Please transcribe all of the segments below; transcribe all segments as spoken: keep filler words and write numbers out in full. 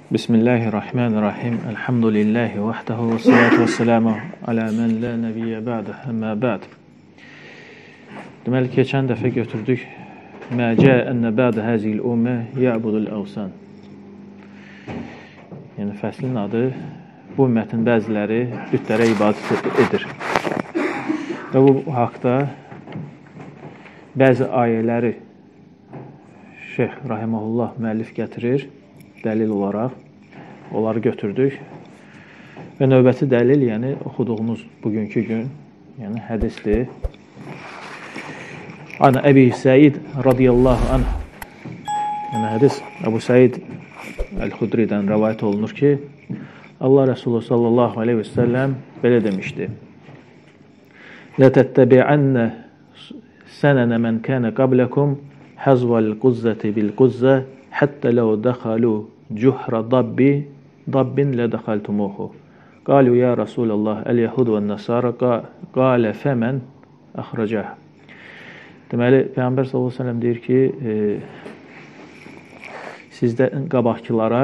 Bismillahirrahmanirrahim. Elhamdülillahi vahdehu ve salatu ve selamu ala men la nebiyyə ba'də. Əmmə ba'd. Deməli, keçən dəfə götürdük. Mə cəə ənə bə'də həzil ümmə yə'budul əvsan. Yəni, fəslin adı, bu ümmətin bəziləri bütlərə ibadət edir. Və bu haqda bəzi ayələri Şeyh Rahiməhullah müəllif gətirir, dəlil olaraq. Onları götürdük. Və növbəti dəlil, yəni oxuduğumuz bugünkü gün, yəni hədisdir. Ana Əbi Səid radiyallahu anh. Yəni hədis Əbu Səid Əl-Xudridən rəvayət olunur ki, Allah Resulü sallallahu aleyhi və səlləm belə demişdi. لَتَتَّبِعَنَّ سَنَنَ مَنْ كَانَ قَبْلَكُمْ حَزْوَ الْقُزَّةِ بِالْقُزَّةِ حَتَّى لَوْ دَخَلُوا جُحْرَ ضَبِّ ضَبٍّ لَدَخَلْتُمُوهُ قَالُوا يَا رَسُولَ اللّٰهِ الْيَهُدُ وَالنَّصَارَى قَالَ فَمَنْ أَخْرَجَهُ. Deməli, Peyğəmbər sallallahu aleyhi ve sellem deyir ki, e, sizdən qabaqçılara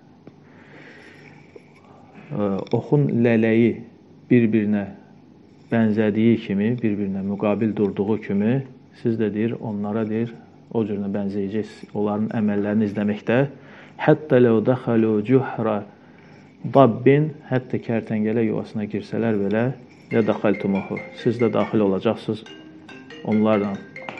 e, oxun lələyi bir-birinə bənzədiyi kimi, bir-birinə müqabil durduğu kimi, siz də deyir, onlara deyir, o cürünə bənzəyəcəksiniz, onların əməllərini izləməkdə. Həttə ləv dəxəlu cührə dabbin, hətta kərtəngələ yuvasına girsələr belə, lə dəxəltumuhu, siz də daxil olacaqsınız onlardan.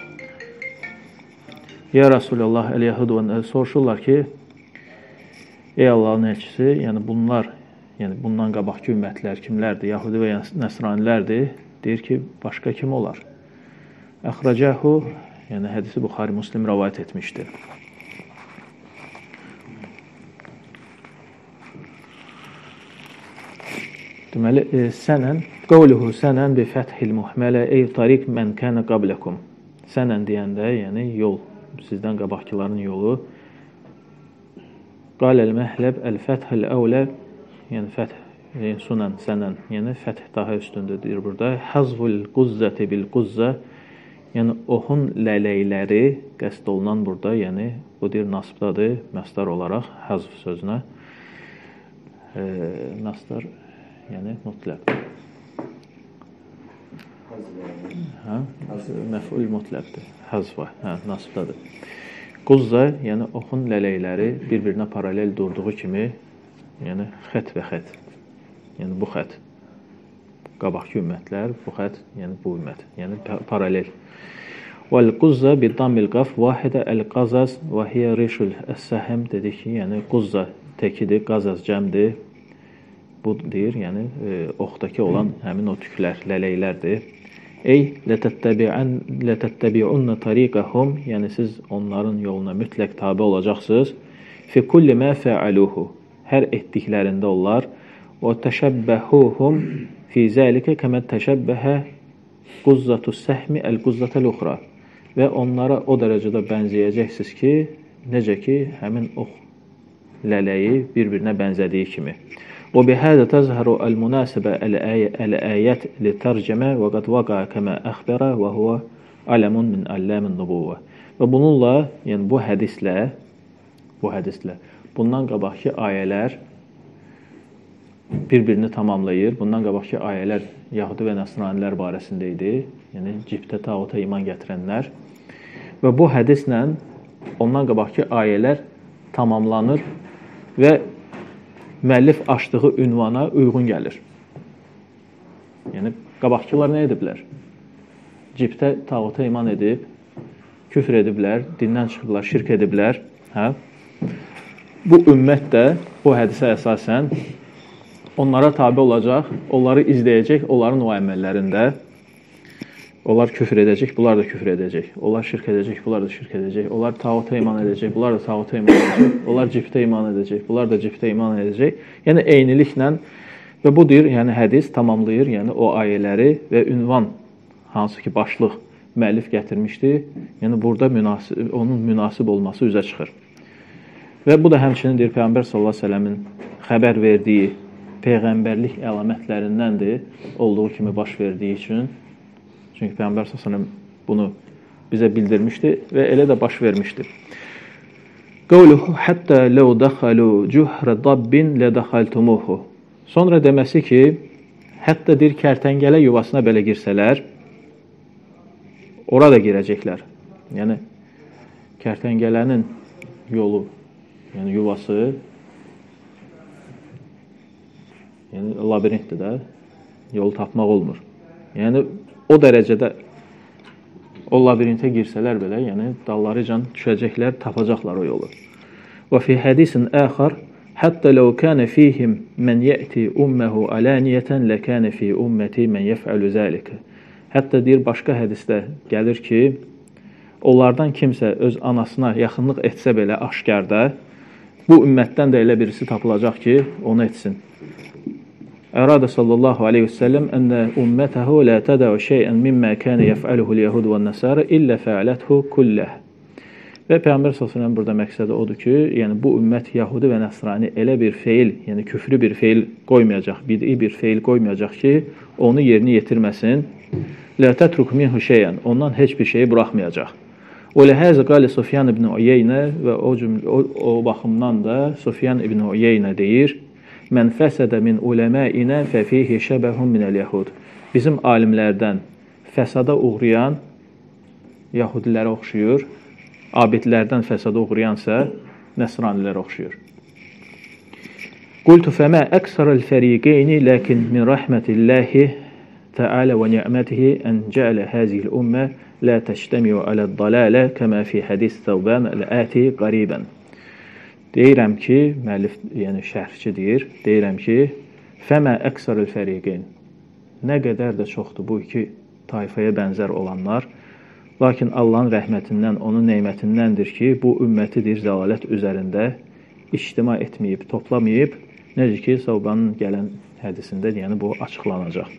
Ya Resulallah, əl-Yəhudu soruşurlar ki, ey Allahın elçisi, yəni bunlar, yəni bundan qabaqki ümmətlər kimlərdir? Yahudi və Nəsranilərdir. Deyir ki, başqa kim olar? Əxrəcəhu, yəni hədisi Buxari Müslim rəvayət etmişdir. Deməli, e, sənən, qavluhu sənən bi fəthil muhmələ ey tariq mən kənə qabləkum. Sənən deyəndə, yəni yol, sizdən qabaqçıların yolu. Qaləl məhləb əl-fəthil əvlə, yəni fəth, e, sunan, sənən, yəni fəth daha üstündədir burada. Hazvul quzzəti bil quzzə, yəni oxun lələkləri qəsd olunan burada, yəni bu deyir nasbdadır, məsdar olaraq hazv sözünə. E, nasdar, yəni mütləq. Hə? Məf'ul mütləqdir. Hazva, hə, nasbdadır. Quzza, yəni oxun lələkləri bir-birinə paralel durduğu kimi, yəni xət və xət. Yəni bu xət. Qabaqki ümmətlər, bu xət, yəni bu ümmət. Yəni paralel. Vəl-quzza bi-dammil qaf vahidə əl-qazaz və hiyə rişul əs-səhəm dedik ki, yəni quzza təkidir, qazaz cəmdir. Bu deyir, yəni e, oxdakı olan həmin o tüklər, lələklərdir. Ey lətəttəbi'unna tariqəhum, yəni siz onların yoluna mütləq tabe olacaqsınız. Fi kulli mə fəaluhu, hər etdiklərində onlar. Və təşəbbəhuhum fi zəlikə kəmə təşəbbəhə quzzətus səhmi əl-quzzətəl-uxra. Və onlara o dərəcədə bənzəyəcəksiniz ki, necə ki, həmin ox lələyi bir-birinə bənzədiyi kimi. وبهذا تظهر المناسبة الآيات للترجمة وقد وقع كما أخبر وهو علم من أعلام النبوة. Və bununla, yəni bu hədislə, bu hədislə, bundan qabaqki ayələr bir-birini tamamlayır. Bundan qabaqki ayələr Yahudi və Nəsranilər barəsində idi. Yəni cibtə tağuta iman gətirənlər. Və bu hədislə ondan qabaqki ayələr tamamlanır və müəllif açdığı ünvana uyğun gəlir. Yəni, qabaqçılar nə ediblər? Cibtə tağuta iman edib, küfr ediblər, dindən çıxıblar, şirk ediblər. Hə? Bu ümmət də bu hədisə əsasən onlara tabi olacaq, onları izləyəcək, onların o əməllərində. Onlar küfr edəcək, bunlar da küfr edəcək. Onlar şirk edəcək, bunlar da şirk edəcək. Onlar tağuta iman edəcək, bunlar da tağuta iman edəcək. Onlar cibtə iman edəcək, bunlar da cibtə iman edəcək. Yəni eyniliklə və bu deyir, yəni hədis tamamlayır, yəni o ayələri və ünvan hansı ki başlıq müəllif gətirmişdi. Yəni burada münasib, onun münasib olması üzə çıxır. Və bu da həmçinin deyir Peyğəmbər sallallahu əleyhi və səlləmin xəbər verdiyi peyğəmbərlik əlamətlərindəndir, olduğu kimi baş verdiyi üçün. Çünki Peyğəmbər sallallahu əleyhi və səlləm bunu bizə bildirmişdi və elə də baş vermişdir. Qawluhu hatta law dakhalu juhra dabbin la dakhaltumuhu. Sonra deməsi ki, hətta bir kərtəngələ yuvasına belə girsələr, ora da girəcəklər. Yəni kərtəngələnin yolu, yəni yuvası, yəni labirintdir də, yolu tapmaq olmur. Yəni o dərəcədə o labirintə girsələr belə, yəni dallarıcan düşəcəklər, tapacaqlar o yolu. Və fi hadisin əxar, hətta ləv kənə fihim mən yəti umməhu alaniyyətən ləkənə fi umməti mən yəfəlu zəlikə. Hətta deyir, başqa hədisdə gəlir ki, onlardan kimsə öz anasına yaxınlıq etsə belə aşkarda, bu ümmətdən də elə birisi tapılacaq ki, onu etsin. Ərada sallallahu aleyhi və səlləm ənə ümmətəhu lə tədəu şeyən mimmə kənə yəfəluhu l-yəhud və n-nəsarə illə fəaləthu kulləh. Və Peyğəmbər sallallahu aleyhi və səlləm burada məqsədi odur ki, yəni bu ümmət Yahudi və Nəsrani elə bir feil, yəni küfrü bir feil qoymayacaq, bid'i bir feil qoymayacaq ki, onu yerini yetirməsin. Lə tətruk minhu şeyən, ondan heç bir şeyi buraxmayacaq. O ləhəzə qalə Sufyan ibn Uyeynə və o, o, o baxımdan da Sufyan ibn Uyeynə deyir, mən fəsədə min uləməinə fəfihi şəbəhun minəl-yəhud. Bizim alimlərdən fəsada uğrayan Yahudilərə oxşuyur, abidlərdən fəsada uğrayansa Nəsranilərə oxşuyur. Qultu fəmə əksərəl fəriqeyni ləkin min rəhmətilləhi təalə və ni'mətihi ən cəələ həzihil ümmə lə təştəmiyu aləd-dalalə kəmə fi hədis Səvbən əl-əti qaribən. Deyirəm ki, müəllif, yəni şərhçi deyir, deyirəm ki, fəmə əksərül fəriqin, nə qədər də çoxdur bu iki tayfaya bənzər olanlar, lakin Allahın rəhmətindən, onun neymətindəndir ki, bu ümmətidir zəlalət üzərində ictima etməyib, toplamayıb, necə ki, Səvbanın gələn hədisində, yəni bu açıqlanacaq.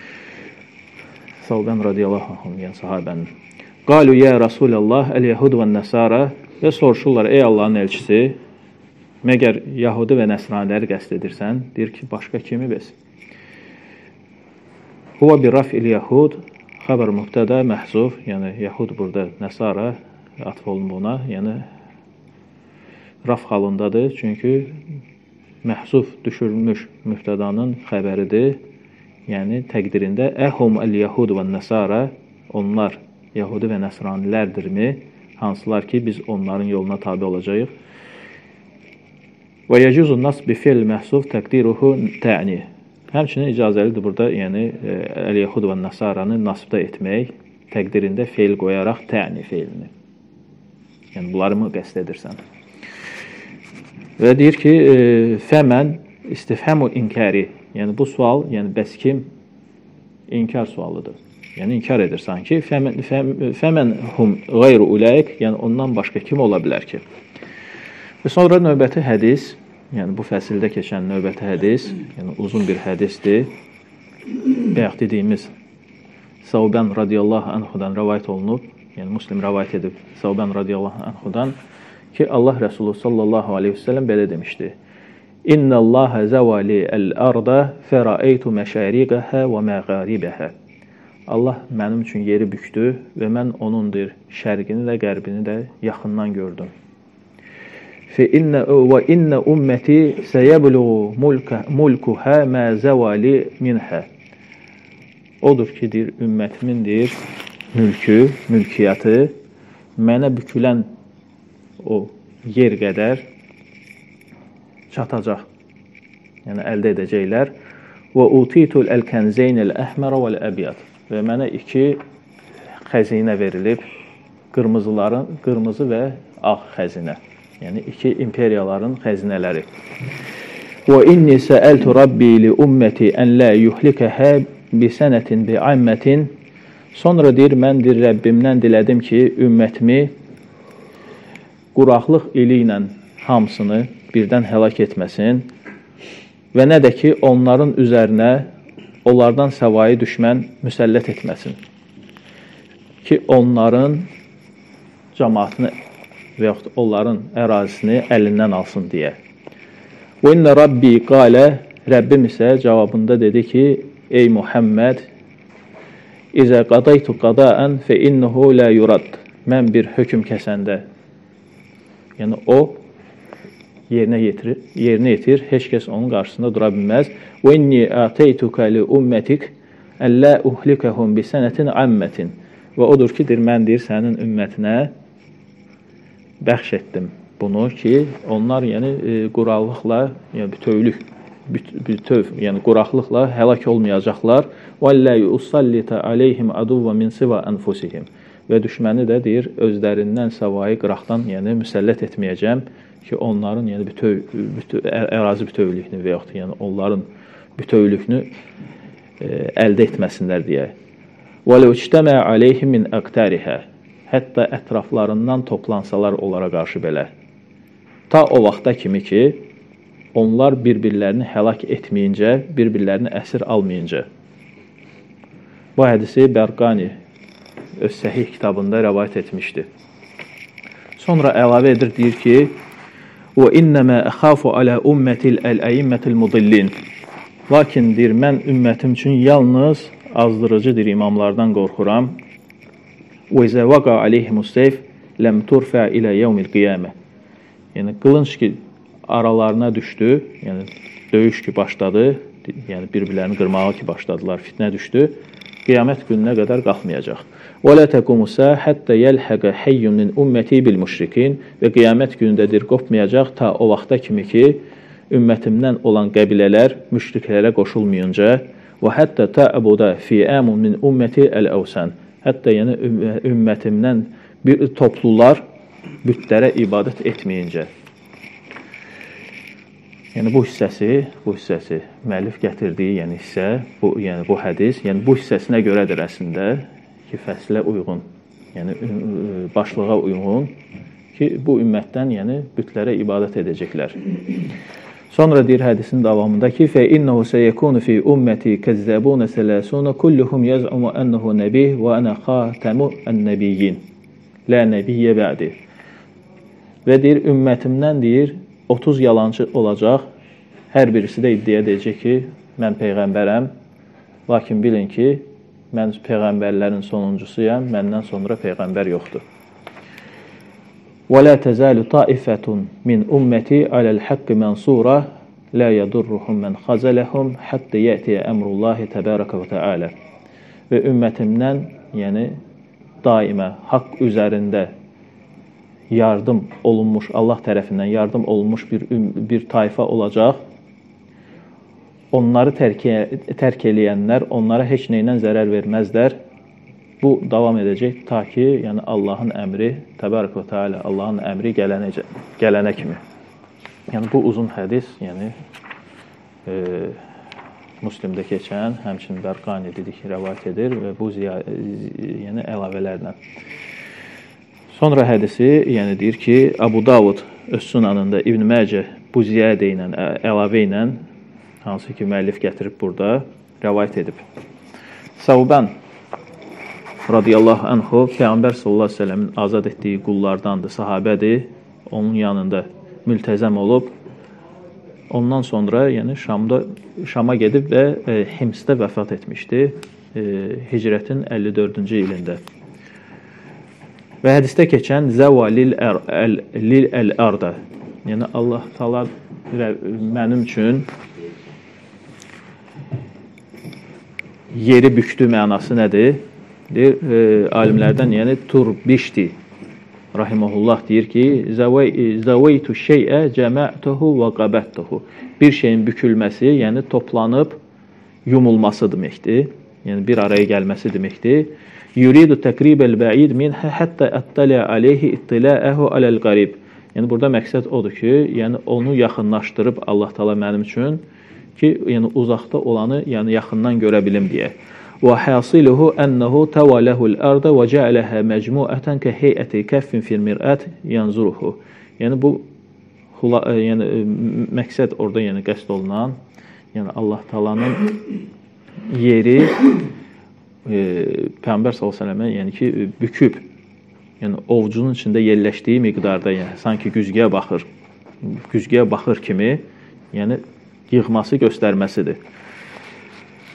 Səvban radiyallahu anh, yəni sahabənin. Qalu yə Rasulallah, əl-yəhud və nəsara və soruşurlar, ey Allahın elçisi, məgər Yahudi və Nəsraniləri qəsd edirsən? Deyir ki, başqa kimi bəs? Huva bir raf'il yahud, xəbər mübtədə məhzuf, yəni Yahud burada Nəsara atf olunur buna, yəni raf halındadır, çünki məhzuf düşürülmüş mübtədanın xəbəridir, yəni təqdirində əhum əl-yahud və Nəsara, onlar Yahudi və Nəsranilərdirmi? Hansılar ki, biz onların yoluna tabi olacağıq. Və yəcuzun nasb bi fi'l məhsuf təqdiruhu tə'ni. Həmçinin icazəlidir burada, yəni əl-yəhud və nəsaranı nasbda etmək, təqdirində feil qoyaraq tə'ni feilini. Yəni bunları mı qəsd edirsən? Və deyir ki, fəmən istifhamu inkari. Yəni bu sual, yəni bəs kim? İnkar sualıdır. Yəni inkar edir sanki. Fəmən, fəmən hum qeyru ulayik, yəni ondan başqa kim ola bilər ki? Və sonra növbəti hədis, yəni bu fəsildə keçən növbəti hədis, yəni uzun bir hədisdir. Bayaq dediyimiz Səvbən radiyallahu anhudan rəvayət olunub, yəni Müslim rəvayət edib Səvbən radiyallahu anhudan ki, Allah Rəsulü sallallahu aleyhi və səlləm belə demişdi. İnna Allaha zəvali əl-arda fərəəytu məşəriqəhə və məğaribəhə. Allah mənim üçün yeri büktü və mən onundur şərqini də, qərbini də yaxından gördüm. Fe inne ve inne ummeti seyebluğu mulkuha ma zavali minha. Odur ki, deyir, ümmetimindir mülkü, mülkiyyatı mənə bükülən o yer qədər çatacaq. Yəni əldə edəcəklər. Və utitul el-kenzeynil əhmərə vəl-əbiyyat. Və mənə iki xəzinə verilib, qırmızıların, qırmızı və ağ xəzinə. Yəni iki imperiyaların xəzinələri. Və inni səəltu rabbi li umməti ən la yuhlikəhə bi sənətin bi ammətin. Sonra deyir, mən deyir, Rəbbimdən dilədim ki, ümmətimi quraqlıq ili ilə hamısını birdən həlak etməsin və nə də ki, onların üzərinə onlardan səvayı düşmən müsəllət etməsin. Ki, onların cəmaatını və yaxud onların ərazisini əlindən alsın deyə. Və inə Rabbi qalə, Rəbbim isə cavabında dedi ki, ey Muhammed, İzə qadaytu qadaən fə innuhu lə yurad. Mən bir hökm kəsəndə, yəni o yerinə yetirir, yerinə yetir. Heç kəs onun qarşısında dura bilməz. Və inni ataytuka li ummetik alla uhlikahum bi sanatin ammatin. Və odur ki, deyir, mən deyir sənin ümmətinə bəxş etdim bunu ki, onlar yəni e, quraqlıqla, yəni bütövlük, bütöv, yəni quraqlıqla həlak olmayacaqlar. Və la yusallita alayhim aduwwan min siwa anfusihim. Və düşməni də deyir, özlərindən savayı qıraqdan, yəni müsəllət etməyəcəm ki, onların yəni bütöv, bütöv ərazi bütövlüyünü və yaxud yəni onların bütövlüyünü e, əldə etməsinlər deyə. Və law ictama alayhim min aqtariha. Hətta ətraflarından toplansalar onlara qarşı belə. Ta o vaxta kimi ki, onlar bir-birlərini həlak etməyincə, bir-birlərini əsir almayınca. Bu hədisi Bərqani öz səhih kitabında rəvayət etmişdi. Sonra əlavə edir, deyir ki, və innəmə əxafu alə ümmətil əl-əyimmətil mudillin. Lakin deyir, mən ümmətim üçün yalnız azdırıcıdır imamlardan qorxuram. Və izə vaqa aleyhimus seyf ləm turfə ilə yevmil qiyamə. Yəni, qılınc ki, aralarına düşdü, yəni döyüş ki, başladı, yəni bir-birlərini qırmağa ki, başladılar, fitnə düşdü, qiyamət gününə qədər qalxmayacaq. Və lə təqumusə həttə yəlhəqə həyyun min ümməti bil müşrikin və qiyamət günündədir, qopmayacaq ta o vaxta kimi ki, ümmətimdən olan qəbilələr müşriklərə qoşulmayınca və həttə təəbudə fi əmun min ümməti əl-əvsən. Hətta yəni ümmətimdən bir toplular bütlərə ibadət etməyincə. Yəni bu hissəsi, bu hissəsi müəllif gətirdiyi, yəni hissə, bu yəni bu hədis, yəni bu hissəsinə görədir əslində ki, fəslə uyğun, yəni başlığa uyğun ki, bu ümmətdən yəni bütlərə ibadət edəcəklər. Sonra deyir hədisin davamında ki, fə innehu seyekunu fi ümmeti kəzzəbuna sələsuna kulluhum yaz'umu ennehu nebih və ana xatəmu ən-nebiyyin. Lə nebiyyə bə'di. Və deyir, ümmətimdən deyir, otuz yalancı olacaq. Hər birisi də iddia edəcək ki, mən peyğəmbərəm. Lakin bilin ki, mən peyğəmbərlərin sonuncusuyam, məndən sonra peyğəmbər yoxdur. وَلَا تَزَالُ طَائِفَةٌ مِنْ أُمَّتِي عَلَى الْحَقِّ مَنْصُورًا لَا يَضُرُّهُمْ مَنْ خَزَلَهُمْ حَتَّى يَأْتِيَ أَمْرُ اللّٰهِ تَبَارَكَ وَتَعَالَى. Və ümmətimdən, yəni daimə haqq üzərində yardım olunmuş, Allah tərəfindən yardım olunmuş bir, bir tayfa olacaq. Onları tərk, tərk eləyənlər onlara heç nəylə zərər verməzlər. Bu davam edəcək ta ki, yəni Allahın əmri, təbarək və teala, Allahın əmri gələnə, gələnə kimi. Yəni bu uzun hədis, yəni e, Müslimdə keçən, həmçinin Bərqani dedik, rəvayət edir və bu yəni əlavələrlə. Sonra hədisi, yəni deyir ki, Abu Davud öz sunanında İbn Məcə bu ziyadə ilə, əlavə ilə, hansı ki müəllif gətirib burada, rəvayət edib. Səvban radiyallahu anhu, Peyğəmbər sallallahu əleyhi və səlləmin azad etdiyi qullardandır, sahabədir. Onun yanında mültəzəm olub. Ondan sonra, yəni Şamda Şama gedib və e, Himsdə vəfat etmişdi. E, hicrətin əlli dördüncü ilində. Və hədisdə keçən zəvalil əl-ərdə. Yəni Allah Taala mənim üçün yeri büktü mənası nədir? Deyir, e, alimlərdən, yəni Turbişdi rahimehullah deyir ki, zəvəytu şeyə cəmə'tuhu və qabəttuhu. Bir şeyin bükülməsi, yəni toplanıb yumulması deməkdir. Yəni bir araya gəlməsi deməkdir. Yuridu təqribəl bə'id minhə həttə əttələ aleyhi ittiləəhu aləl qarib. Yəni burada məqsəd odur ki, yəni onu yaxınlaşdırıb Allah Taala mənim üçün ki, yəni uzaqda olanı yəni yaxından görə bilim deyə. Və hasiluhu ennehu tavalahul arda və ca'alaha mecmu'atan ka hay'ati kaffin fil mir'at yanzuruhu. Yəni bu yəni məqsəd orada yəni qəsd olunan, yəni Allah Taala'nın yeri e, Peyğəmbər sallallahu əleyhi və səlləmə yəni ki büküb, yəni ovcunun içində yerləşdiyi miqdarda, yəni sanki güzgüyə baxır, güzgüyə baxır kimi, yəni yığması göstərməsidir.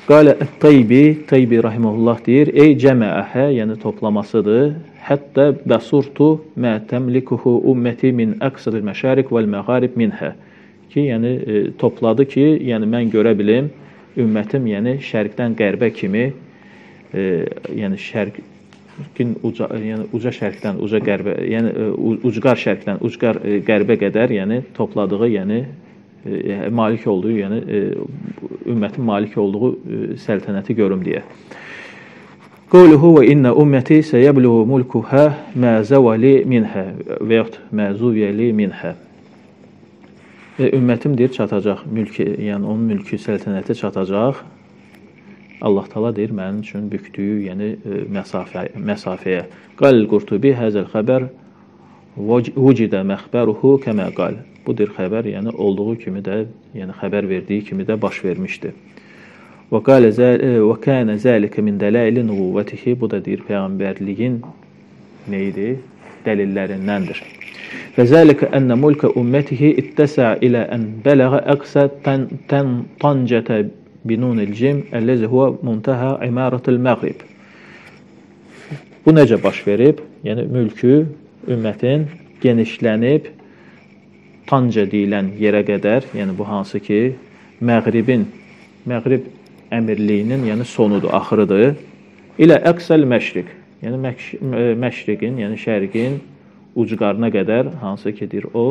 Qala Ət-Taybi, Taybi rahimehullah deyir: "Ey cəmaəhə, yəni toplamasıdır. Hətta basurtu ma tamlikuhu ummeti min aqsaril məşarik vel məğarib minha." Ki, yəni e, topladı ki, yəni mən görə bilim ümmətim, yəni şərqdən qərbə kimi, e, yəni şərqin uca, yəni uca şərqdən uca qərbə, yəni e, ucqar şərqdən ucqar e, qərbə qədər, yəni topladığı, yəni e, malik olduğu, yəni e, ümmətin malik olduğu e, səltənəti görüm deyə. Qawluhu və inna ummeti sayabluğu mulkuha ma zawali minha və yaxud ma zuviyali minha. Və ümmətim deyir çatacaq mülki, yəni onun mülki səltənəti çatacaq. Allah Taala deyir mənim üçün bükdüyü, yəni məsafə məsafəyə. Qal-Qurtubi hazal xəbər vujida məxbəruhu kəma qal. Bu deyir xəbər, yəni olduğu kimi də, yəni xəbər verdiyi kimi də baş vermişdi. Və qala və kana zalika min dalail nubuwwatihi. Bu da deyir peyğəmbərliyin nə idi? Dəlillərindəndir. فذلك أن ملك أمته اتسع إلى أن بلغ أقصى طنجة بنون الجيم الذي هو منتهى عمارة المغرب. Bu necə baş verib? Yəni mülkü ümmətin genişlənib Tanca deyilən yerə qədər, yəni bu hansı ki Məğribin, Məğrib əmirliyinin yəni sonudur, axırıdır. İlə əqsəl məşriq, yəni məşriqin, yəni şərqin ucqarına qədər, hansı ki deyir o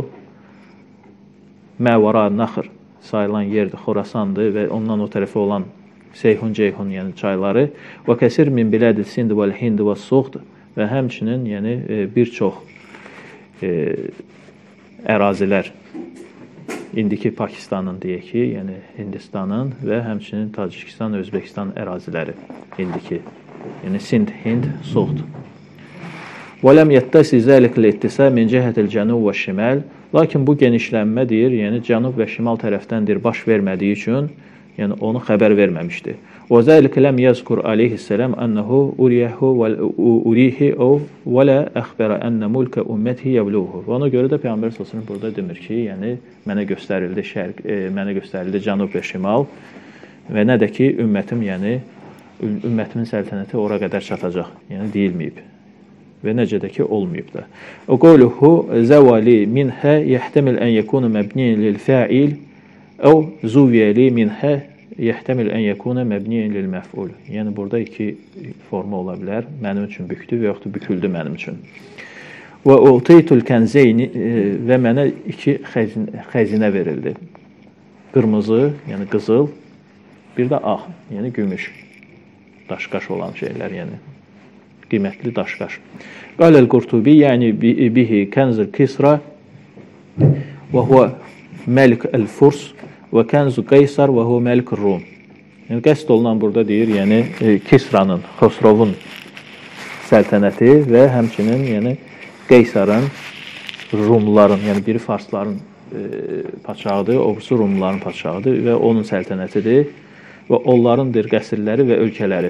Məvara Naxır sayılan yerdir, Xorasandır və ondan o tərəfə olan Seyhun, Ceyhun, yəni çayları və kəsir min bilədi Sind və Hind və Suğd və həmçinin yəni bir çox e, ərazilər, indiki Pakistanın deyək ki, yəni Hindistanın və həmçinin Tacikistan, Özbəkistan əraziləri, indiki, yəni Sind, Hind, Suğd. وَلَمْ يَتَّسِ ذَلِكَ الْاِتِّسَى مِنْ جَهَةِ الْجَنُوبِ وَالشِّمَالِ. Lakin bu genişlənmə deyir, yəni cənub və şimal tərəfdəndir baş vermədiyi üçün, yəni onu xəbər verməmişdi. وَذَلِكَ لَمْ يَذْكُرْ عَلَيْهِ السَّلَامُ أَنَّهُ أُرِيهُ وَأُرِيهِ أَوْ وَلَا أَخْبَرَ أَنَّ مُلْكَ أُمَّتِهِ يَبْلُغُهُ. Ona görə də Peyğəmbər sallallahu əleyhi və səlləm burada demir ki, yəni mənə göstərildi şərq, e, mənə göstərildi cənub və şimal və nə də ki ümmətim, yəni ümmətimin səltənəti ora qədər çatacaq, yəni deyilməyib. Və necə də ki olmayıb da. O qawluhu zawali minha yahtamil an yakuna mabniyan lil fa'il aw zuwiyali minha yahtamil an yakuna mabniyan lil maf'ul. Yəni burada iki forma ola bilər. Mənim üçün bükdü və yaxud da büküldü mənim üçün. Və utitul kanzayni və mənə iki xəzinə, xəzinə verildi. Qırmızı, yəni qızıl, bir də ağ, yəni gümüş. Daşqaş olan şeylər, yəni qiymətli daşqaş. Qal-Qurtubi, yəni bihi kənzul Kisra və huwa Məlik el-Furs və kənzu Qaysar və huwa Məlik el-Rum. Yəni qəsd olunan burada deyir, yəni Kisranın, Xosrovun səltənəti və həmçinin yəni Qaysarın, Rumların, yəni biri farsların e, padşahıdır, obrisi Rumların padşahıdır və onun səltənətidir və onlarındır qəsrləri və ölkələri.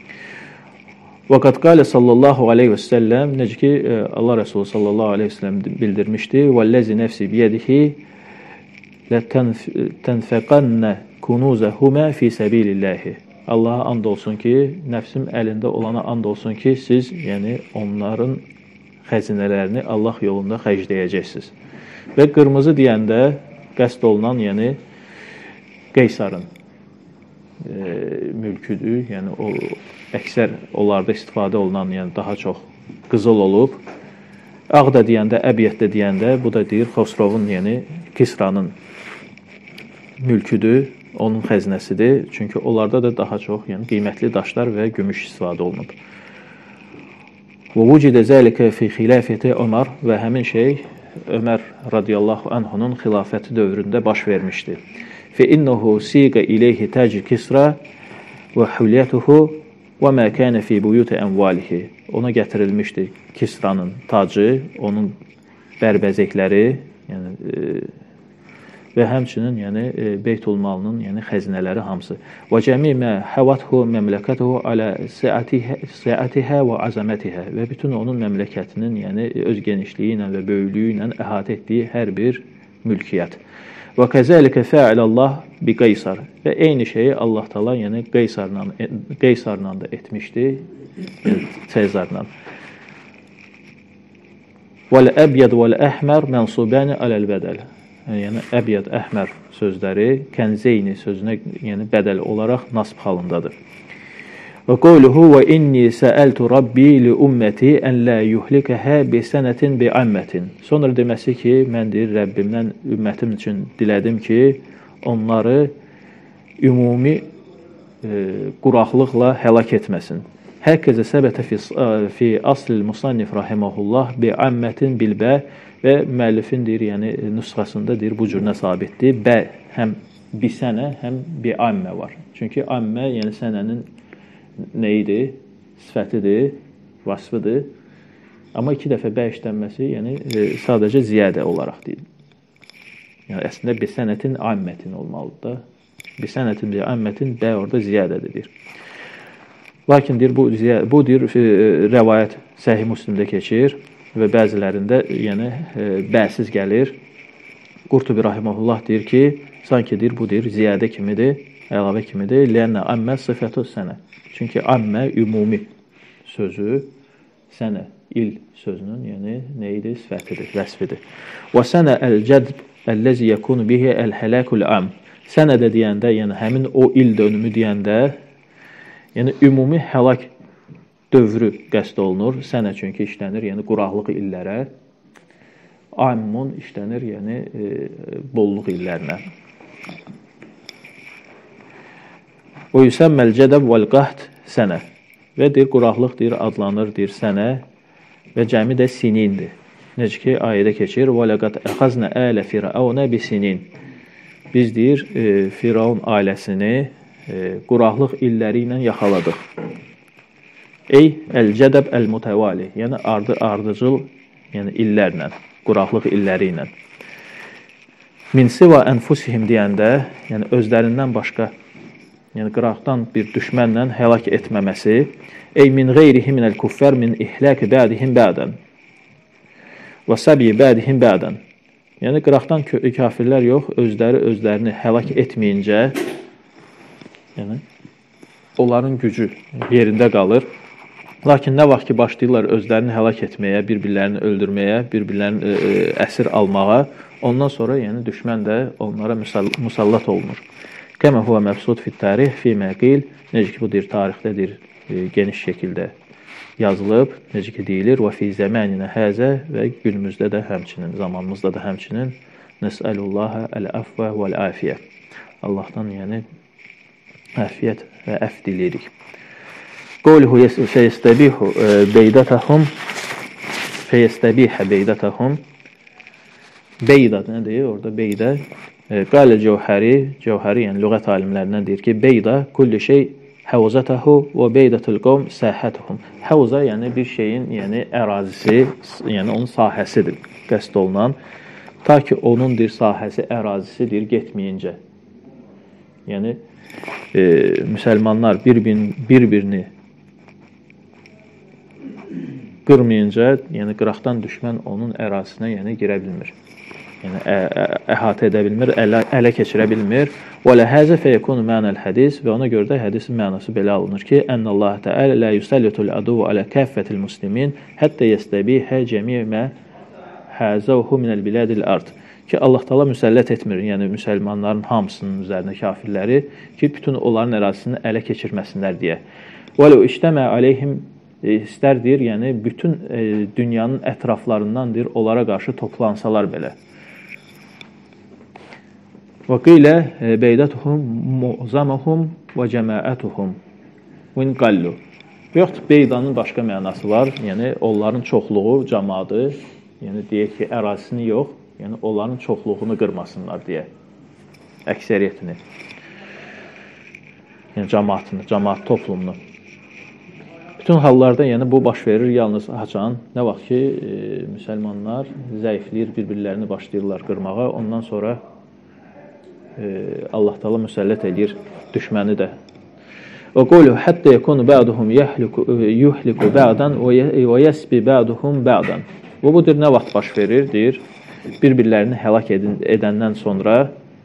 Vaqad qala sallallahu alayhi və səlləm, necə ki Allah Rəsulü sallallahu alayhi və səlləm bildirmişdi: "Vəllazi nəfsi biyadihi la tanfaqanna kunuzahuma fi sabilillah." Allaha and olsun ki, nəfsim əlində olana and olsun ki, siz, yəni onların xəzinələrini Allah yolunda xərcləyəcəksiniz. Və qırmızı deyəndə qəsd olunan, yəni Qaysarın e, mülküdür. Yəni o əksər onlarda istifadə olunan, yəni daha çox qızıl olub. Ağ da deyəndə, əbiyyət də deyəndə, bu da deyir Xosrovun, yəni Kisranın mülküdür, onun xəzinəsidir. Çünki onlarda da daha çox, yəni qiymətli daşlar və gümüş istifadə olunub. Və vucidə zəlikə fi xilafəti Ömər və həmin şey Ömər radiyallahu anhunun xilafəti dövründə baş vermişdi. Fe innehu siqa ilayhi tac Kisra və hulyatuhu və ma kana fi buyut amwalihi. Ona gətirilmişdi Kisranın tacı, onun bərbəzəkləri, yəni e, və həmçinin yəni e, Beytulmalının, yəni xəzinələri hamısı. Və cəmi ma havathu məmləkətuhu ala saatiha saatiha və azamatiha. Və bütün onun məmləkətinin, yəni öz genişliyi ilə və böyüklüyü ilə əhatə etdiyi hər bir mülkiyyət. Və kəzəlikə fəalallah bi Qaysar. Və eyni şeyi Allah Taala yəni Qaysarla Qaysarla da etmişdi, yəni Sezarla. Vəl əbyad vəl əhmər mənsuban aləl bədəl. Yəni əbyad, əhmər sözləri kənzeyni sözünə yəni bədəl olaraq nasb halındadır. Və qawluhu və inni sa'altu rabbi li ummati an la yuhlikaha bi sanatin bi ammatin. Sonra deməsi ki, mən deyir Rəbbimdən ümmətim üçün dilədim ki, onları ümumi e, quraqlıqla həlak etməsin. Həkkəzə səbətə fi, fi asl musannif rahimehullah bi ammatin bil bə və müəllifin deyir, yəni nüsxəsində deyir bu cür sabitdir. Bə həm bi sənə, həm bi ammə var. Çünki ammə yəni sənənin nə idi? Sifətidir, vasfıdır. Amma iki dəfə bə işlənməsi, yəni e, sadəcə ziyadə olaraq deyil. Yəni əslində bi sənətin ammətin olmalıdır da. Bi sənətin bi ammətin bə orada ziyadədir. Lakin deyir bu bu deyir e, rəvayət Səhih Müslimdə keçir və bəzilərində yəni e, bəsiz gəlir. Qurtubi rahimehullah deyir ki, sanki deyir bu deyir ziyadə kimidir, əlavə kimidir. Lənnə ammə sıfətu sənə. Çünki ammə ümumi sözü, sənə, il sözünün, yəni nə idi? Sifətidir, vəsfidir. Və sənə əl-cədb əlləzi yəkunu bihi əl-hələkul am. Sənə də deyəndə, yəni həmin o il dönümü deyəndə, yəni ümumi həlak dövrü qəsd olunur. Sənə çünki işlənir, yəni quraqlıq illərə. Ammun işlənir, yəni e, bolluq illərinə. O yüsəmməl cədəb vəl-qəhd sənə. Və deyir, quraqlıq deyir, adlanır, deyir, sənə və cəmi də sinindir. Necə ki, ayədə keçir, vələqət əxəznə ələ firavunə bi sinin. Biz deyir, e, Firavun ailəsini e, quraqlıq illəri ilə yaxaladıq. Ey əl-cədəb əl-mütəvali, yəni ardı-ardıcıl, yəni illərlə, quraqlıq illəri ilə. Min siva ənfusihim deyəndə, yəni özlərindən başqa, yəni qıraqdan bir düşmənlə həlak etməməsi, ey min qeyrihi minəl kuffar min ihlaki ba'dihim ba'dan və səbi ba'dihim ba'dan. Yəni qıraqdan kafirlər yox, özləri özlərini həlak etməyincə, yəni onların gücü yerində qalır. Lakin nə vaxt ki başlayırlar özlərini həlak etməyə, bir-birlərini öldürməyə, bir-birlərini e, əsir almağa, ondan sonra yəni düşmən də onlara musallat olunur. Kəmə huvə məbsud fit tarix fi məqil, necə ki bu deyir, tarixdədir, e, geniş şəkildə yazılıb, necə ki deyilir, və fi zəməninə həzə və günümüzdə də həmçinin, zamanımızda da həmçinin nəsəlullaha əl-əfvə vəl-əfiyyə. Allahdan yəni əfiyyət və əf diləyirik. Qoluhu feyestəbihu beydətəhum feyestəbihə beydətəhum beydə nədir? Orada beydə Qalə Cəvhəri, Cəvhəri yəni lüğət alimlərindən deyir ki, beyda kulli şey həvzətəhu və beydətul qavm səhhətuhum. Həvza yəni bir şeyin yəni ərazisi, yəni onun sahəsidir qəsd olunan. Ta ki onun bir sahəsi, ərazisi deyir getməyincə. Yəni e, müsəlmanlar bir-birini bir qırmayınca, yəni qıraqdan düşmən onun ərazisinə yəni girə bilmir. Yəni ə, ə, əhatə edə bilmir, ələ, ələ keçirə bilmir. Və ləhəzə fəyəkunu mənəl hədis və ona görə də hədisin mənası belə alınır ki, Ənəlləhə Teala la yusallitul aduvu alə kəffətil muslimin həttə yəstəbihə cəmi'mə həzəvhu minəl bilədil ard. Ki Allah Taala müsəllət etmir, yəni müsəlmanların hamısının üzərinə kafirləri ki, bütün onların ərazisini ələ keçirməsinlər deyə. Və ləv iştəmə aleyhim istər deyir, yəni bütün e, dünyanın ətraflarından deyir, onlara qarşı toplansalar belə. Və qilə beydətuhum mu'zamuhum və cəmaətuhum min qallu. Yoxdur, beydanın başqa mənası var. Yəni onların çoxluğu cəmaatı, yəni deyək ki, ərazisini yox, yəni onların çoxluğunu qırmasınlar deyə. Əksəriyyətini. Yəni cəmaatını, cəmaat toplumunu. Bütün hallarda yəni bu baş verir yalnız haçan. Nə vaxt ki, e, müsəlmanlar zəifləyir, bir-birlərini başlayırlar qırmağa, ondan sonra Allah Taala müsəllət edir düşməni də. Və qulu hatta yakunu ba'duhum yahliku yuhliku ba'dan və yasbi ba'duhum ba'dan. Və bu deyir nə vaxt baş verir? Deyir bir-birlərini həlak edin, edəndən sonra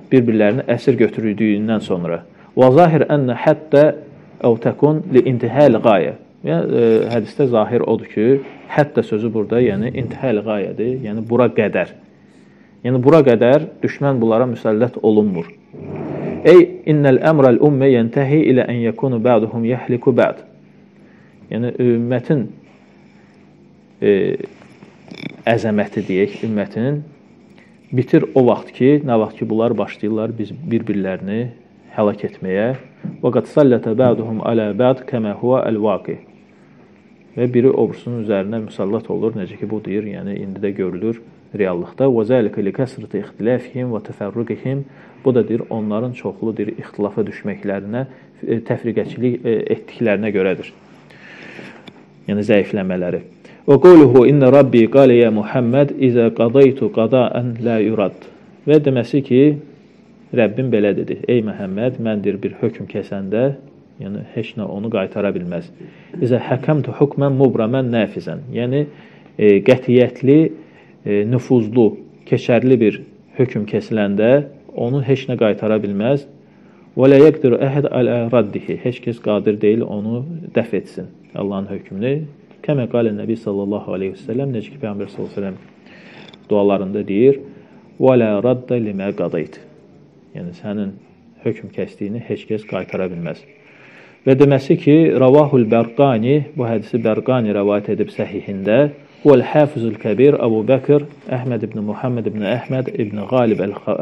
bir-birlərini əsir götürüldüyündən sonra. Və zahir ənə həttə əv təkun li intihəl qayə. Yəni, e, hədisdə zahir odur ki, həttə sözü burada, yəni intihəl qayədir, yəni bura qədər. Yəni, bura qədər düşmən bunlara müsəllət olunmur. Ey, innəl əmrəl ümmə yəntəhi ilə ən yəkunu bəduhum yəhliku bəd. Yəni, ümmətin e, əzəməti deyək, ümmətin bitir o vaxt ki, nə vaxt ki, bunlar başlayırlar biz bir-birlərini həlak etməyə. Və qad sallətə bəduhum alə bəd kəmə huvə əl-vaqi. Və biri obrsunun üzərinə müsallat olur, necə ki, bu deyir, yəni indi də görülür reallıqda. Və zəlikə li kəsrəti ixtilafihim və təfərrüqihim. Bu da deyir, onların çoxlu deyir, ixtilafa düşməklərinə, təfriqəçilik etdiklərinə görədir. Yəni, zəifləmələri. Və quluhu inna rabbi qalə ya Muhammed izə qadaytu qadaan la yurad. Və deməsi ki, Rəbbim belə dedi, ey Məhəmməd, məndir bir hökm kəsəndə, yəni heç nə onu qaytara bilməz. İzə həkəmtu hukmən mubramən nəfizən. Yəni, e, qətiyyətli, e, nüfuzlu, keçərli bir hökm kəsiləndə onu heç nə qaytara bilməz. Və lə yəqdiru əhəd alə raddihi. Heç kəs qadir deyil onu dəf etsin Allahın hökmünü. Kəmə qalə Nəbi sallallahu aleyhi və səlləm, necə ki, Peyğəmbər sallallahu aleyhi və səlləm dualarında deyir, və lə raddə limə qadayt. Yəni, sənin hökm kəsdiyini heç kəs qaytara bilməz. Və deməsi ki, Ravahul Bərqani, bu hədisi Bərqani rəvayət edib səhihində, Vəl-Hafizul Kəbir, Əbu Bəkir, Əhməd ibn Muhammed ibn Əhməd ibn Qalib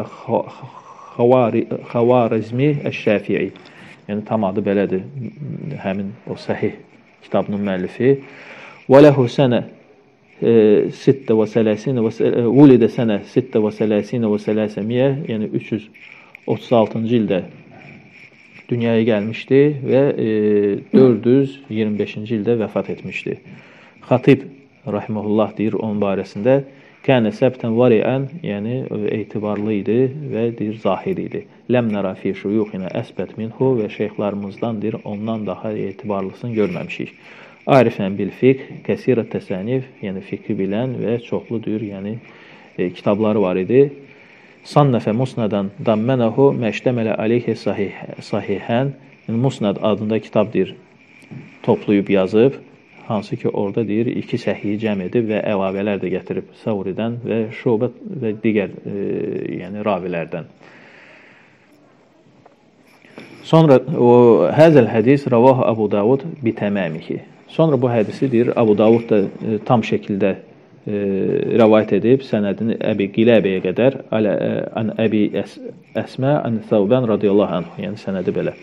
Əl-Xavarizmi Əş-Şəfi'i. Yəni, tam adı belədir, həmin o səhih kitabının müəllifi. وله سنة ستة وثلاثين ولد سنة ستة وثلاثين وثلاثمية yəni üç yüz otuz altıncı ildə dünyaya gəlmişdi və dörd yüz iyirmi beşinci ildə vəfat etmişdi. Xatib rahimehullah deyir onun barəsində kənə səbtən variən, yəni etibarlı idi və deyir zahir idi. Ləm nərə fi şuyuxinə əsbət minhu və şeyxlarımızdan deyir ondan daha etibarlısını görməmişik. Arifən bil fiqh, kəsirət təsənif, yəni fiqhi bilən və çoxlu deyir, yəni e, kitabları var idi. Sannəfə musnadan dammənəhu məştəmələ aleyhi sahih, sahihən, yəni musnad adında kitab deyir, toplayıb yazıb, hansı ki orada deyir, iki səhiyi cəm edib və əlavələr də gətirib Savridən və Şubət və digər e, yəni ravilərdən. Sonra o həzəl hədis ravahu Abu Davud bitəməmihi. Sonra bu hədisi deyir, Abu Davud da e, tam şəkildə e, rəvayət edib, sənədini Əbi Qiləbəyə qədər, alə, an Əbi əs, Əsmə, an Thəvbən radiyallahu anh, yəni sənədi belə.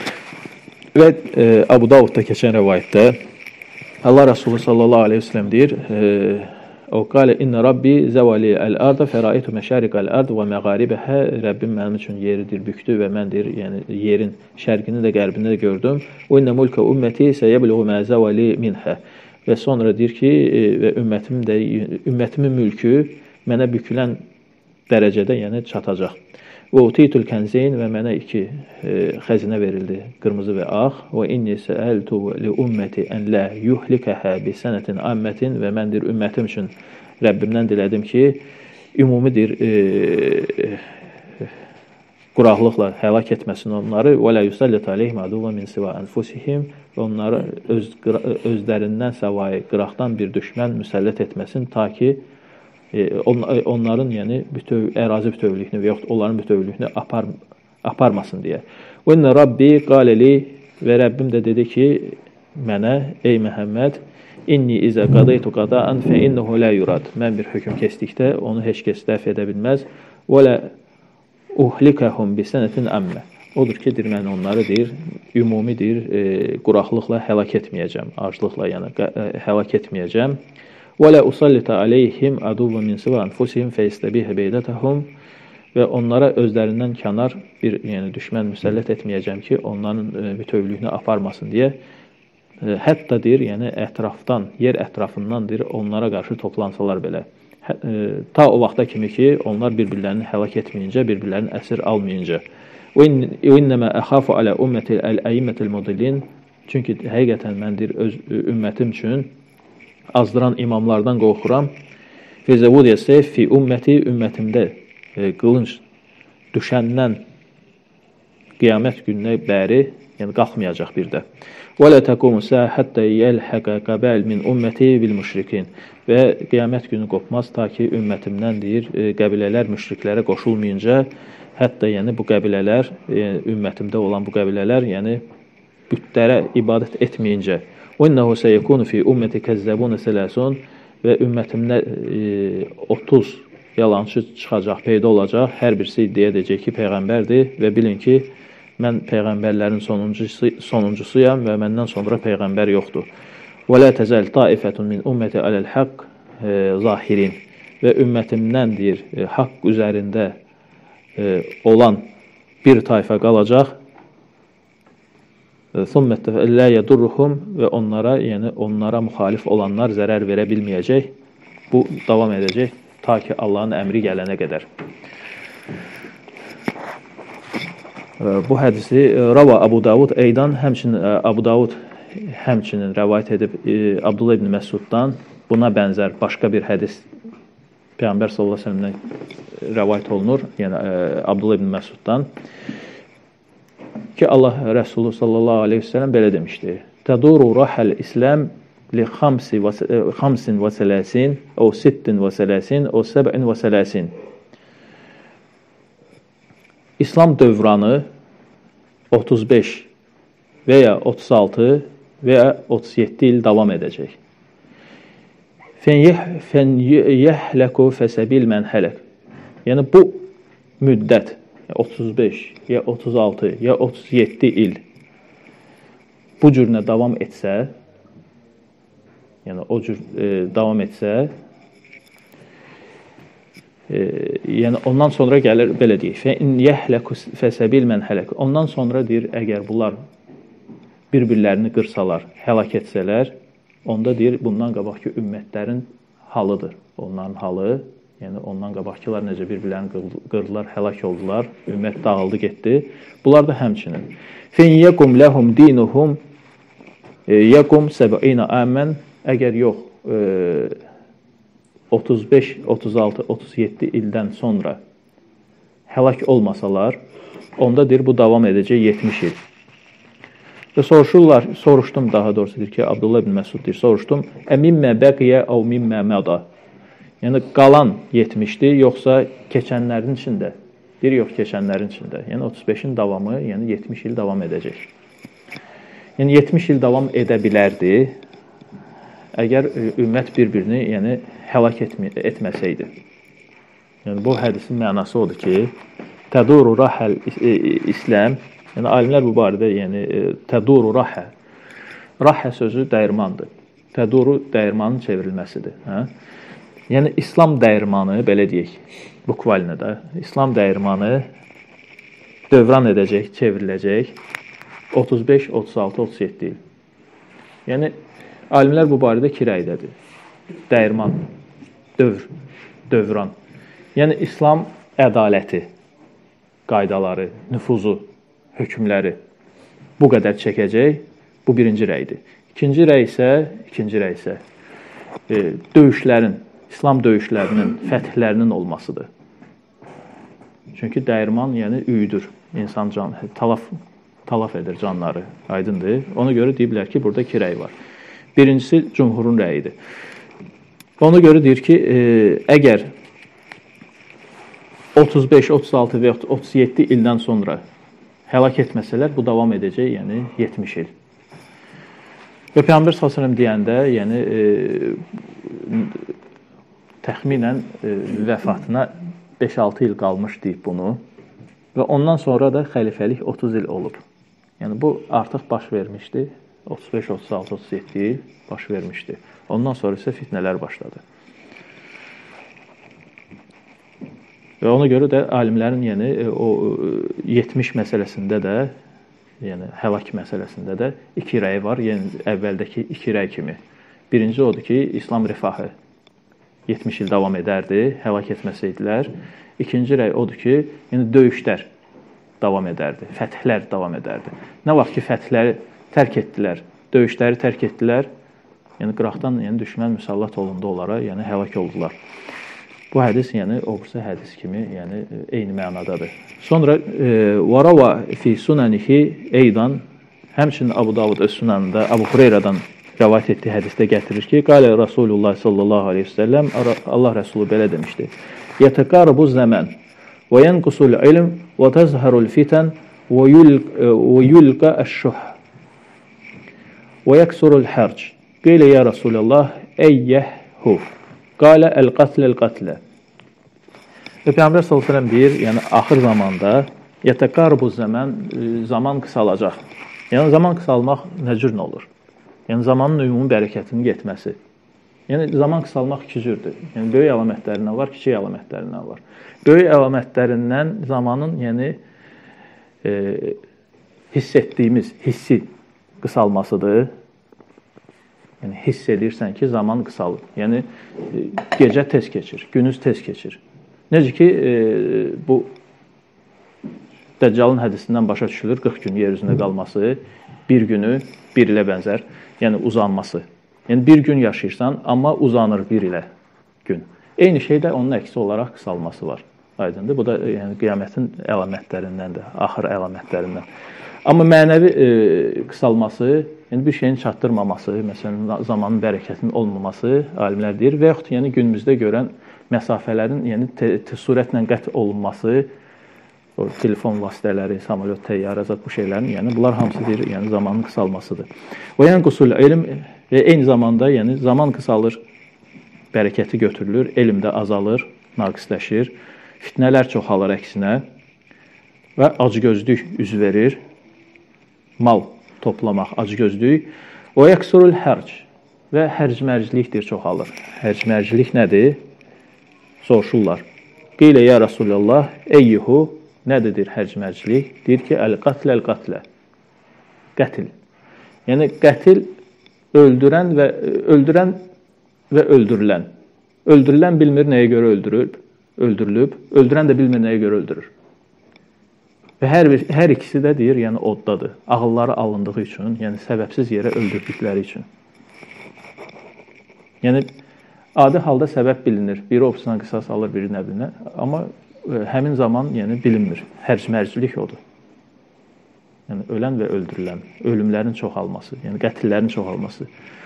Və e, Abu Davudda keçən rəvayətdə Allah Rasulü sallallahu aleyhi ve sellem deyir, e, o qalə, inna Rabbi zəvali əl-arda fəraitu məşəriq əl-ard və məğaribəhə, Rəbbim mənim üçün yeridir, büktü və mən deyir, yəni yerin şərqini də qərbini də gördüm. Və innə mulkə ümməti səyəbluğu mə zəvali minhə. Və sonra deyir ki, və ümmətim də, ümmətimin mülkü mənə bükülən dərəcədə, yəni çatacaq. Və utitul kənzeyn və mənə iki e, xəzinə verildi, qırmızı və ağ. Və inni səəltu li ümməti ən lə yuhlikəhə bi sənətin ammətin və mən deyir, ümmətim üçün Rəbbimdən dilədim ki, ümumidir e, e, quraqlıqla həlak etməsin onları. Və lə yusallət aleyhim aduva min sivə ənfusihim və onları öz, özlərindən səvayı qıraqdan bir düşmən müsəllət etməsin, ta ki onların yəni bütöv, ərazi bütövlüyünü və yaxud onların bütövlüyünü apar, aparmasın deyə. Və inna Rabbi qaləli və Rəbbim də dedi ki, mənə, ey Məhəmməd, inni izə qadaytu qadaan fə innehu lə yurad. Mən bir hökm kesdikdə onu heç kəs dəf edə bilməz. Və lə uhlikəhum bi sənətin əmmə. Odur ki, deyir, mən onları deyir, ümumi deyir, e, quraqlıqla həlak etməyəcəm, aclıqla yəni həlak etməyəcəm. Və lə usallita aleyhim aduvva min sivə anfusihim fə istəbihə beydətəhum və onlara özlərindən kənar bir yəni, düşmən müsəllət etməyəcəm ki, onların e, bütövlüyünü aparmasın deyə. E, hətta deyir, yəni ətrafdan, yer ətrafından deyir, onlara qarşı toplansalar belə. Hə, e, ta o vaxta kimi ki, onlar bir-birlərini həlak etməyincə, bir-birlərini əsir almayınca. Və innəmə əxafu alə ümməti əl-əyimmətil mudillin. Çünki həqiqətən mən deyir, öz ümmətim üçün azdıran imamlardan qorxuram. Fezəvudiyyə seyf fi ümməti, ümmətimdə e, qılınc düşəndən qiyamət gününə bəri, yəni qalxmayacaq bir də. Və la taqumu sa'a hatta yalhaqa qabal min ummati bil müşrikin. Və qiyamət günü qopmaz ta ki ümmətimdən deyir, qəbilələr müşriklərə qoşulmayınca, hətta yəni bu qəbilələr, yəni, ümmətimdə olan bu qəbilələr, yəni bütlərə ibadət etməyincə. Və innehu sayakunu fi ummati kazzabun salasun və ümmətimdə e, otuz yalançı çıxacaq, peyda olacaq. Hər birisi iddia edəcək ki, peyğəmbərdir və bilin ki, mən peyğəmbərlərin sonuncusu, sonuncusuyam və məndən sonra peyğəmbər yoxdur. Və la tazal ta'ifatun min ummati alal haqq zahirin. Və ümmətimdən deyir, haqq üzərində e, olan bir tayfa qalacaq. Thumma la yadurruhum və onlara, yəni onlara müxalif olanlar zərər verə bilməyəcək. Bu davam edəcək ta ki Allahın əmri gələnə qədər. Bu hədisi Rava Abu Davud Eydan, həmçinin Abu Davud həmçinin rəvayət edib Abdullah ibn Məsuddan buna bənzər başqa bir hədis Peyğəmbər sallallahu əleyhi və səlləmdən rəvayət olunur, yəni Abdullah ibn Məsuddan ki Allah Rəsulü sallallahu əleyhi və səlləm belə demişdi: "Taduru rahal İslam li xamsi və sələsin, o sittin və sələsin, o səb'in və sələsin." İslam dövranı otuz beş və ya otuz altı və ya otuz yeddi il davam edəcək. Fen yəhləku fəsəbil mən hələk. Yəni bu müddət otuz beş, ya otuz altı, ya otuz yeddi il bu cürünə davam etsə, yəni o cür e, davam etsə, E, yəni ondan sonra gəlir belə deyək. Fə in yəhləku fəsəbil mən hələk. Ondan sonra deyir, əgər bunlar bir-birlərini qırsalar, həlak etsələr, onda deyir, bundan qabaqki ümmətlərin halıdır. Onların halı, yəni ondan qabaqkılar necə bir-birlərini qırdılar, həlak oldular, ümmət dağıldı, getdi. Bunlar da həmçinin. Fə in yəqum ləhum dinuhum yəqum səbə'inə əmən. Əgər yox, e, otuz beş, otuz altı, otuz yeddi ildən sonra həlak olmasalar, onda deyir, bu davam edəcək yetmiş il. Və soruşurlar, soruşdum daha doğrusu deyir ki, Abdullah ibn Məsud deyir, soruşdum, əmimmə bəqiyə əv mimmə məda. Yəni, qalan yetmişdir, yoxsa keçənlərin içində? Deyir, yox, keçənlərin içində. Yəni, otuz beşin davamı, yəni yetmiş il davam edəcək. Yəni, yetmiş il davam edə bilərdi, əgər ümmət bir-birini, yəni, həlak etmə, etməsəydi. Yəni, bu hədisin mənası odur ki, təduru rahəl İslam, yəni, alimlər bu barədə, yəni, təduru rahə, rahə sözü dəyirmandır. Təduru dəyirmanın çevrilməsidir. Hə? Yəni, İslam dəyirmanı, belə deyək, bukvalnədə, İslam dəyirmanı dövran edəcək, çevriləcək otuz beş, otuz altı, otuz yeddi il. Yəni, alimlər bu barədə iki rəydədir. Dəyirman, dövr, dövran. Yəni, İslam ədaləti, qaydaları, nüfuzu, hökmləri bu qədər çəkəcək, bu birinci rəydir. İkinci rəy isə, ikinci rəy isə e, döyüşlərin, İslam döyüşlərinin, fəthlərinin olmasıdır. Çünki dəyirman, yəni üyüdür, insan can, talaf, talaf edir canları, aydındır. Ona görə deyiblər ki, burada iki rəy var. Birincisi, cümhurun rəyidir. Ona görə deyir ki, e, əgər otuz beş, otuz altı və otuz yeddi ildən sonra həlak etməsələr, bu davam edəcək, yəni yetmiş il. Və Peyğəmbər sallallahu əleyhi və səlləm deyəndə, yəni e, təxminən e, vəfatına beş altı il qalmış deyib bunu və ondan sonra da xəlifəlik otuz il olub. Yəni bu artıq baş vermişdi. otuz beş, otuz altı, otuz yeddi il baş vermişdi. Ondan sonra isə fitnələr başladı. Və ona görə də alimlərin yəni o yetmiş məsələsində də, yəni həlak məsələsində də iki rəy var. Yəni əvvəldəki iki rəy kimi. Birinci odur ki, İslam rifahı yetmiş il davam edərdi, həlak etməsəydilər. İkinci rəy odur ki, yəni döyüşlər davam edərdi, fəthlər davam edərdi. Nə vaxt ki, fəthləri tərk etdilər, döyüşləri tərk etdilər, yəni qıraqdan yəni düşmən müsallat olundu onlara, yəni həlak oldular. Bu hədis, yəni o birisi hədis kimi, yəni eyni mənadadır. Sonra və rava fi sunanihi eydan, həmçinin Abu Davud öz sunanında Abu Hureyradan rivayet etdiyi hədisdə gətirir ki, qalə Rasulullah sallallahu aleyhi ve sellem, Allah Resulü belə demişdi: "Yetaqarabu zaman və yanqusul ilm və tazharul fitan və yulqa ash-shuh və yaksurul harc." Qeylə ya Rasulullah, eyyəhu. Qalə el-qatl el-qatlə. Və Peyğəmbər sallallahu əleyhi və səlləm deyir, yəni axır zamanda yetaqarabu zaman, zaman qısalacaq. Yəni zaman qısalmaq nə cür nə olur? Yəni zamanın ümumi bərəkətinin getməsi. Yəni zaman qısalmaq iki cürdür. Yəni böyük əlamətlərindən var, kiçik əlamətlərindən var. Böyük əlamətlərindən zamanın, yəni e, hiss etdiyimiz hissi qısalmasıdır. Yəni hiss edirsən ki, zaman qısalır. Yəni gecə tez keçir, günüz tez keçir. Necə ki, e, bu Dəccalın hədisindən başa düşülür, qırx gün yer üzündə qalması, bir günü bir ilə bənzər, yəni uzanması. Yəni bir gün yaşayırsan, amma uzanır bir ilə gün. Eyni şey də onun əksi olaraq qısalması var. Aydındır. Bu da yəni qiyamətin əlamətlərindəndir, axır əlamətlərindən. Amma mənəvi e, qısalması, yəni bir şeyin çatdırmaması, məsələn, zamanın bərəkətinin olmaması, alimlər deyir, və yaxud yəni günümüzdə görən məsafələrin yəni te, te, sürətlə qət olunması, o telefon vasitələri, samolyot, təyyarə, zat bu şeylərin, yəni bunlar hamısı deyir, yəni zamanın qısalmasıdır. Və yəni qusul elm, və eyni zamanda yəni zaman qısalır, bərəkəti götürülür, elm də azalır, naqisləşir, fitnələr çoxalır əksinə və acgözlük üz verir. Mal toplamaq, acgözlük. Və yaksurul harc və hərc-mərclikdir, çoxalır. Hərc-mərclik nədir? Soruşurlar. Qeylə ya Rasulullah, eyyuhu, nədir hərc-mərclik? Deyir ki, əl-qatl əl-qatlə. Qətil. Yəni qətil öldürən və öldürən və öldürülən. Öldürülən bilmir nəyə görə öldürülüb, öldürülüb, öldürən də bilmir nəyə görə öldürür. Və hər, bir, hər ikisi də deyir, yəni oddadır. Ağılları alındığı üçün, yəni səbəbsiz yerə öldürdükləri üçün. Yəni, adi halda səbəb bilinir. Biri opsiyon qisas alır, biri nə bilinir. Amma ə, həmin zaman yəni bilinmir. Hərc-mərcilik odur. Yəni, ölən və öldürülən, ölümlərin çoxalması, yəni qətillərin çoxalması.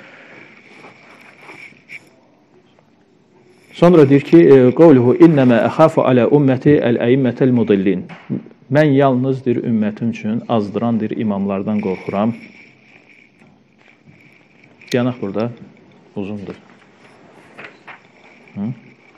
Sonra deyir ki, qavluhu innəmə əxafu alə ümməti əl-əimmətəl mudillin. Mən yalnızdır ümmətim üçün azdırandır imamlardan qorxuram. Yanaq burada uzundur. Hı?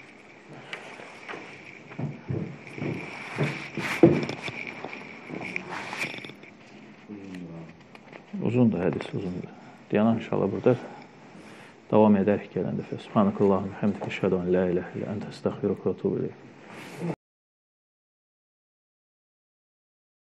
Uzundur, hədis uzundur. Yanaq inşallah burada davam edərik gələn dəfə. Subhanakallahumma hamdika əşhadu an la ilaha illa ente estağfiruke və etûbü ileyk.